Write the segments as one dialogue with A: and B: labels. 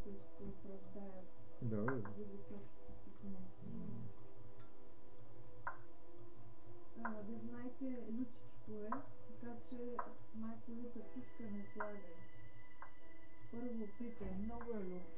A: ще се оправдаят
B: Да, бе.
A: за високите си вноски. Да знаете, Лючичко е, така че майко люта чушка не слагай. Първо питай, много е люто.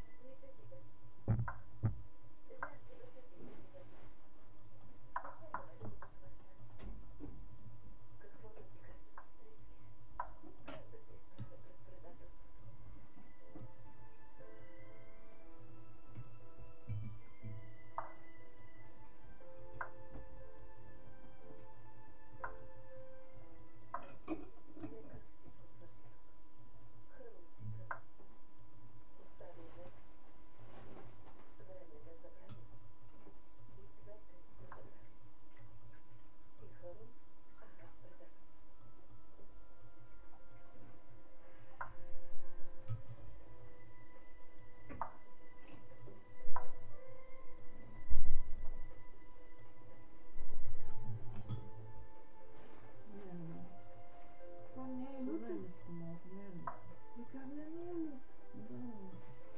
A: Това не е люто.
C: Соленичко малко, не е люто.
A: Така не е люто.
C: Да.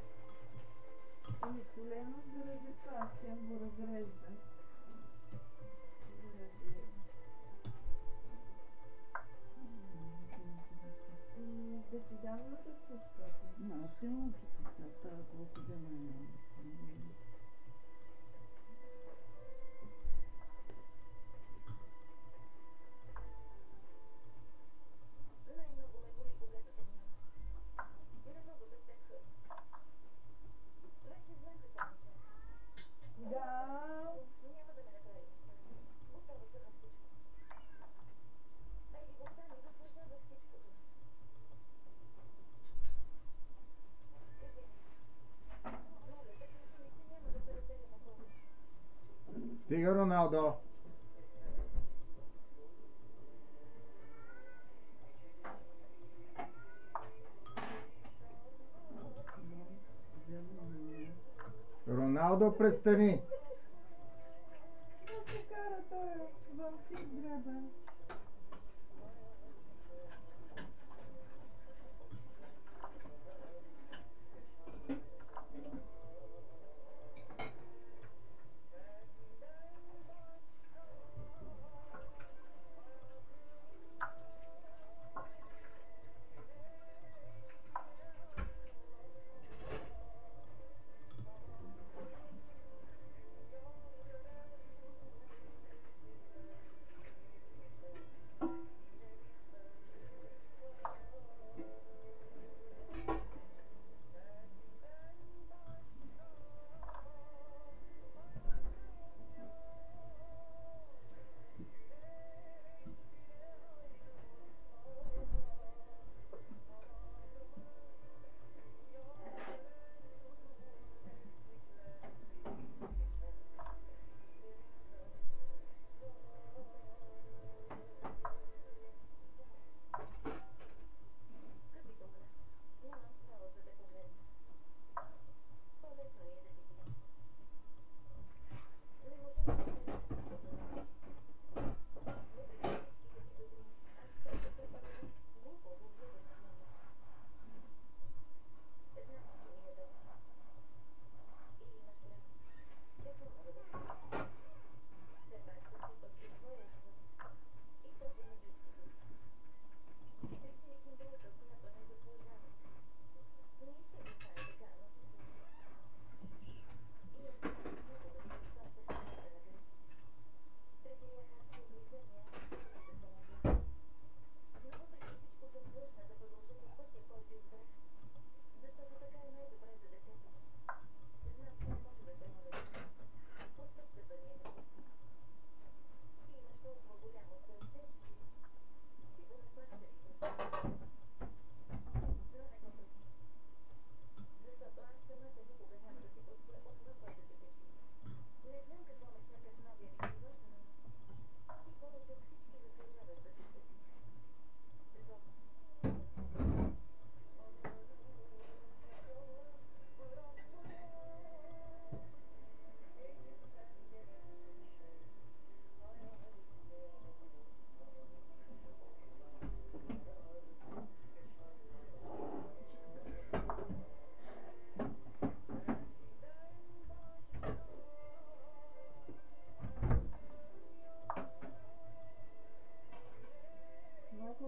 A: Ами солено заради това, хем го разрежда. Да ти дам люта чушка.
C: Аз имам тук тази колко дена имам.
A: Да.
B: Стига, Роналдо! Роналдо, престани!
A: Как се кара той вампир дребен?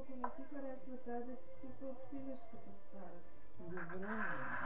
A: ако не ти харесва тази, че си пообщиваш като стара.
C: Добре, бе.